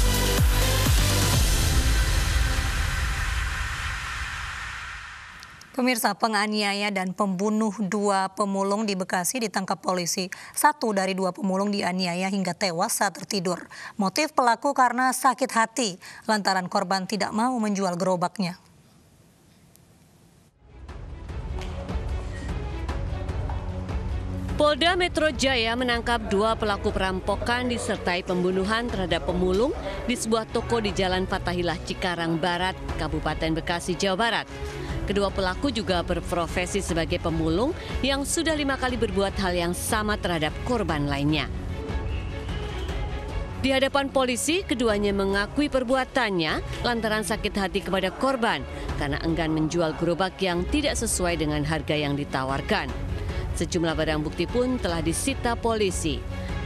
Pemirsa, penganiaya dan pembunuh 2 pemulung di Bekasi ditangkap polisi. 1 dari 2 pemulung dianiaya hingga tewas saat tertidur. Motif pelaku karena sakit hati lantaran korban tidak mau menjual gerobaknya. Polda Metro Jaya menangkap 2 pelaku perampokan disertai pembunuhan terhadap pemulung di sebuah toko di Jalan Fathahillah, Cikarang Barat, Kabupaten Bekasi, Jawa Barat. Kedua pelaku juga berprofesi sebagai pemulung yang sudah 5 kali berbuat hal yang sama terhadap korban lainnya. Di hadapan polisi, keduanya mengakui perbuatannya lantaran sakit hati kepada korban karena enggan menjual gerobak yang tidak sesuai dengan harga yang ditawarkan. Sejumlah barang bukti pun telah disita polisi.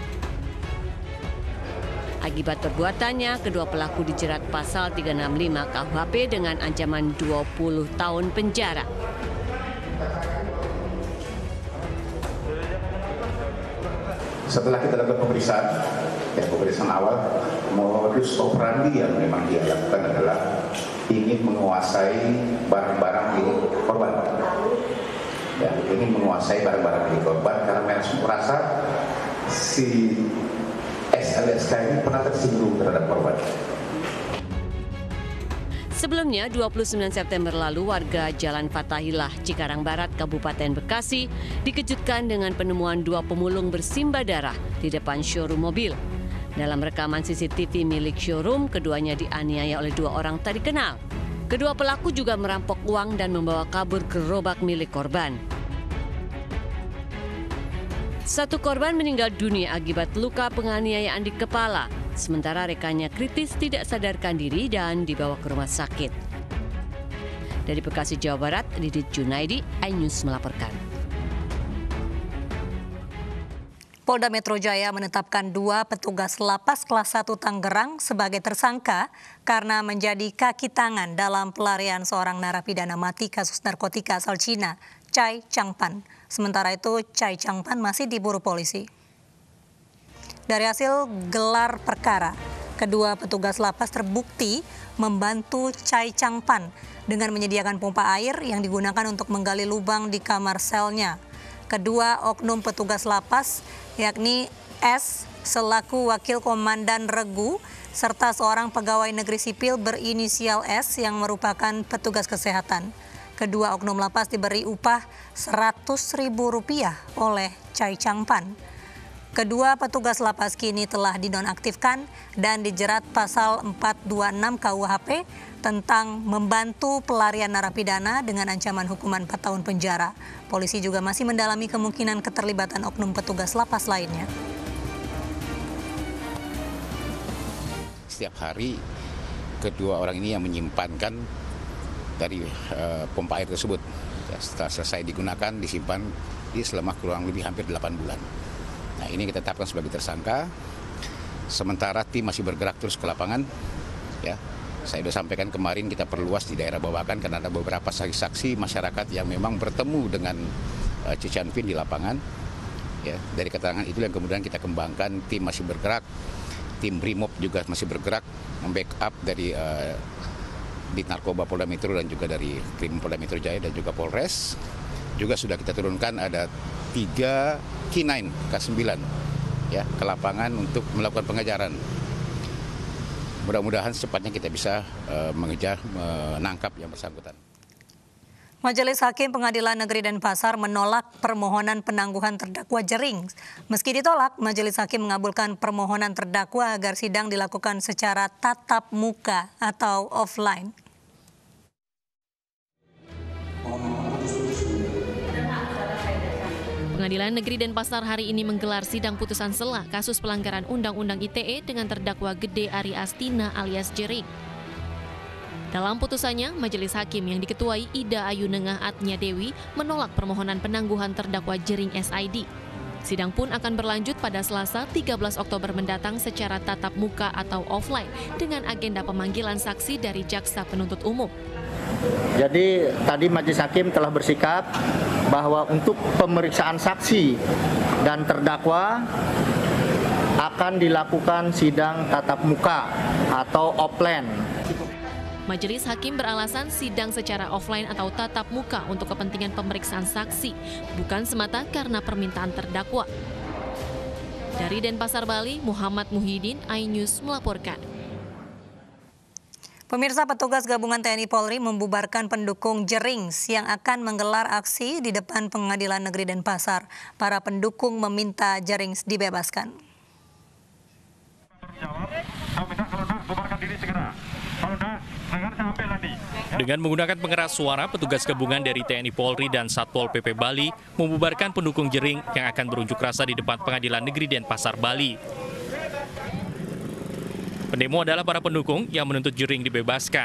Akibat perbuatannya, kedua pelaku dijerat pasal 365 KUHP dengan ancaman 20 tahun penjara. Setelah kita lakukan pemeriksaan awal, modus operandi yang memang dia lakukan adalah ingin menguasai barang-barang milik korban. Ya, ingin menguasai barang-barang milik korban karena merasa si SLSK ini pernah tersinggung terhadap korban. Sebelumnya, 29 September lalu, warga Jalan Fathahillah, Cikarang Barat, Kabupaten Bekasi, dikejutkan dengan penemuan 2 pemulung bersimbah darah di depan showroom mobil. Dalam rekaman CCTV milik showroom, keduanya dianiaya oleh 2 orang tak dikenal. Kedua pelaku juga merampok uang dan membawa kabur gerobak milik korban. 1 korban meninggal dunia akibat luka penganiayaan di kepala, sementara rekannya kritis tidak sadarkan diri dan dibawa ke rumah sakit. Dari Bekasi, Jawa Barat, Didit Junaidi, iNews melaporkan. Polda Metro Jaya menetapkan 2 petugas lapas kelas 1 Tangerang sebagai tersangka karena menjadi kaki tangan dalam pelarian seorang narapidana mati kasus narkotika asal Cina, Chai Changpan. Sementara itu, Chai Changpan masih diburu polisi. Dari hasil gelar perkara, kedua petugas lapas terbukti membantu Chai Changpan dengan menyediakan pompa air yang digunakan untuk menggali lubang di kamar selnya. Kedua oknum petugas lapas, yakni S selaku wakil komandan regu, serta seorang pegawai negeri sipil berinisial S yang merupakan petugas kesehatan. Kedua oknum lapas diberi upah Rp100.000 oleh Chai Changpan. Kedua petugas lapas kini telah dinonaktifkan dan dijerat pasal 426 KUHP tentang membantu pelarian narapidana dengan ancaman hukuman 4 tahun penjara. Polisi juga masih mendalami kemungkinan keterlibatan oknum petugas lapas lainnya. Setiap hari kedua orang ini yang menyimpankan dari pompa air tersebut. Setelah selesai digunakan, disimpan selama kurang lebih hampir 8 bulan. Nah, ini kita tetapkan sebagai tersangka. Sementara tim masih bergerak terus ke lapangan. Ya, saya sudah sampaikan kemarin kita perluas di daerah Babakan karena ada beberapa saksi-saksi masyarakat yang memang bertemu dengan Cicanvin di lapangan. Ya, dari keterangan itu yang kemudian kita kembangkan, tim masih bergerak, tim Brimob juga masih bergerak, membackup dari di Narkoba Polda Metro dan juga dari Krim Polda Metro Jaya dan juga Polres. Juga sudah kita turunkan ada 3 K9 K9 ya ke lapangan untuk melakukan pengejaran. Mudah-mudahan secepatnya kita bisa mengejar, menangkap yang bersangkutan. Majelis Hakim Pengadilan Negeri Denpasar menolak permohonan penangguhan terdakwa Jering. Meski ditolak, Majelis Hakim mengabulkan permohonan terdakwa agar sidang dilakukan secara tatap muka atau offline. Pengadilan Negeri Denpasar hari ini menggelar sidang putusan sela kasus pelanggaran Undang-Undang ITE dengan terdakwa Gede Ari Astina alias Jering. Dalam putusannya, Majelis Hakim yang diketuai Ida Ayu Nengah Atnya Dewi menolak permohonan penangguhan terdakwa Jering SID. Sidang pun akan berlanjut pada Selasa 13 Oktober mendatang secara tatap muka atau offline dengan agenda pemanggilan saksi dari Jaksa Penuntut Umum. Jadi tadi Majelis Hakim telah bersikap bahwa untuk pemeriksaan saksi dan terdakwa akan akan dilakukan sidang tatap muka atau offline. Majelis Hakim beralasan sidang secara offline atau tatap muka untuk kepentingan pemeriksaan saksi, bukan semata karena permintaan terdakwa. Dari Denpasar, Bali, Muhammad Muhyiddin, iNews melaporkan. Pemirsa, petugas gabungan TNI Polri membubarkan pendukung Jerings yang akan menggelar aksi di depan Pengadilan Negeri Denpasar. Para pendukung meminta Jerings dibebaskan. Dengan menggunakan pengeras suara, petugas gabungan dari TNI Polri dan Satpol PP Bali membubarkan pendukung Jering yang akan berunjuk rasa di depan Pengadilan Negeri Denpasar, Bali. Pendemo adalah para pendukung yang menuntut Jering dibebaskan.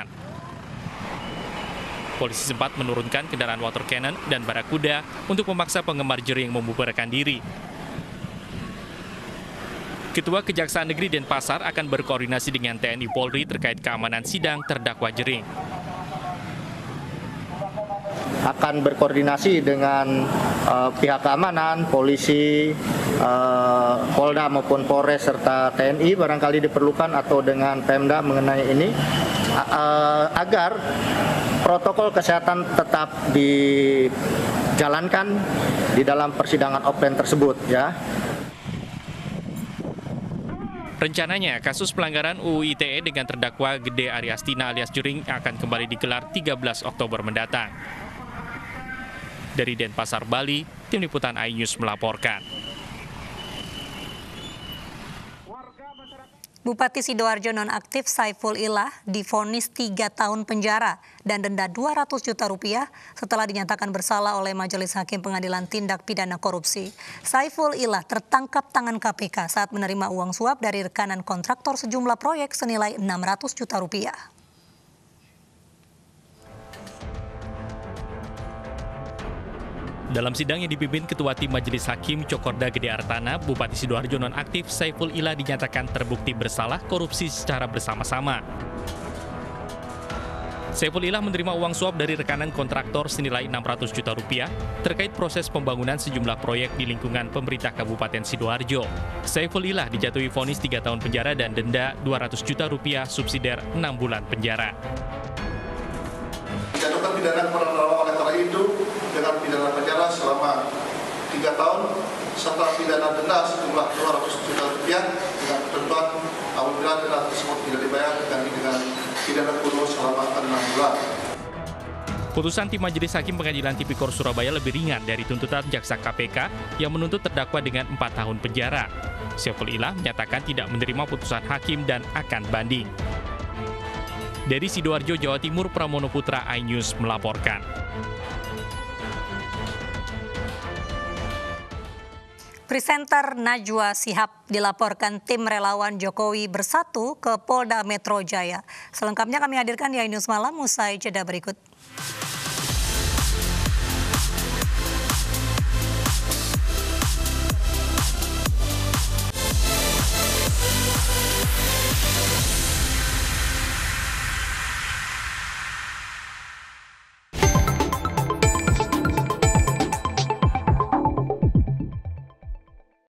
Polisi sempat menurunkan kendaraan water cannon dan barakuda untuk memaksa penggemar Jering membubarkan diri. Ketua Kejaksaan Negeri Denpasar akan berkoordinasi dengan TNI Polri terkait keamanan sidang terdakwa Jering. Akan berkoordinasi dengan pihak keamanan, polisi, Polda maupun Polres serta TNI barangkali diperlukan atau dengan Pemda mengenai ini agar protokol kesehatan tetap dijalankan di dalam persidangan offline tersebut, ya. Rencananya, kasus pelanggaran UU ITE dengan terdakwa Gede Ariastina alias Jering akan kembali digelar 13 Oktober mendatang. Dari Denpasar, Bali, Tim Liputan iNews melaporkan. Bupati Sidoarjo nonaktif Saiful Ilah divonis 3 tahun penjara dan denda 200 juta rupiah setelah dinyatakan bersalah oleh Majelis Hakim Pengadilan Tindak Pidana Korupsi. Saiful Ilah tertangkap tangan KPK saat menerima uang suap dari rekanan kontraktor sejumlah proyek senilai 600 juta rupiah. Dalam sidang yang dipimpin Ketua Tim Majelis Hakim Cokorda Gede Artana, Bupati Sidoarjo nonaktif Saiful Ilah dinyatakan terbukti bersalah korupsi secara bersama-sama. Saiful Ilah menerima uang suap dari rekanan kontraktor senilai 600 juta rupiah terkait proses pembangunan sejumlah proyek di lingkungan pemerintah Kabupaten Sidoarjo. Saiful Ilah dijatuhi vonis 3 tahun penjara dan denda 200 juta rupiah subsidiar 6 bulan penjara. Dijatuhkan pidana kepada oleh karena itu dengan pidana penjara selama 3 tahun serta pidana denda sejumlah 200 juta rupiah dengan ketentuan apabila denda tersebut tidak dibayar dengan pidana kurungan selama 6 bulan. Putusan Tim Majelis Hakim Pengadilan Tipikor Surabaya lebih ringan dari tuntutan jaksa KPK yang menuntut terdakwa dengan 4 tahun penjara. Saiful Ilah menyatakan tidak menerima putusan hakim dan akan banding. Dari Sidoarjo, Jawa Timur, Pramono Putra, iNews melaporkan. Presenter Najwa Shihab dilaporkan tim relawan Jokowi Bersatu ke Polda Metro Jaya. Selengkapnya kami hadirkan di iNews Malam usai jeda berikut.